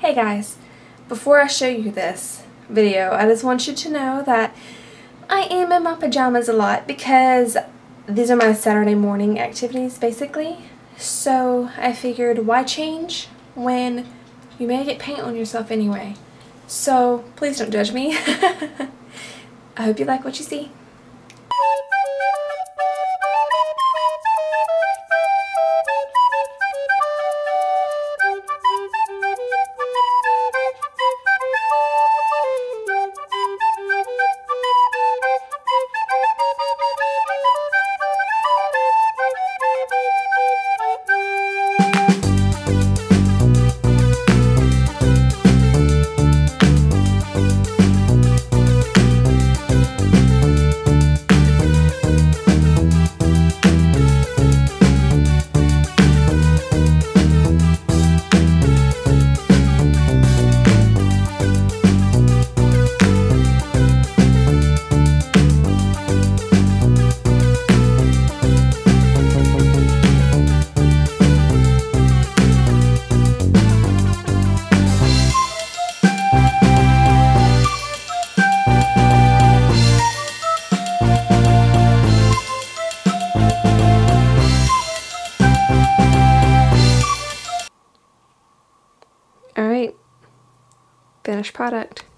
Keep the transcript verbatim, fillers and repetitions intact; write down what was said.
Hey guys, before I show you this video, I just want you to know that I am in my pajamas a lot because these are my Saturday morning activities basically. So I figured, why change when you may get paint on yourself anyway? So please don't judge me. I hope you like what you see. Alright, finished product.